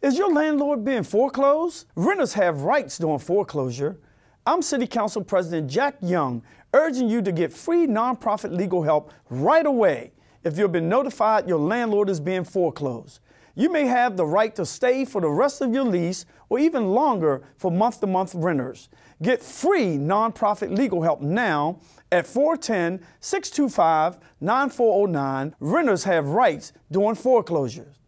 Is your landlord being foreclosed? Renters have rights during foreclosure. I'm City Council President Jack Young, urging you to get free nonprofit legal help right away if you've been notified your landlord is being foreclosed. You may have the right to stay for the rest of your lease or even longer for month-to-month renters. Get free nonprofit legal help now at 410-625-9409. Renters have rights during foreclosures.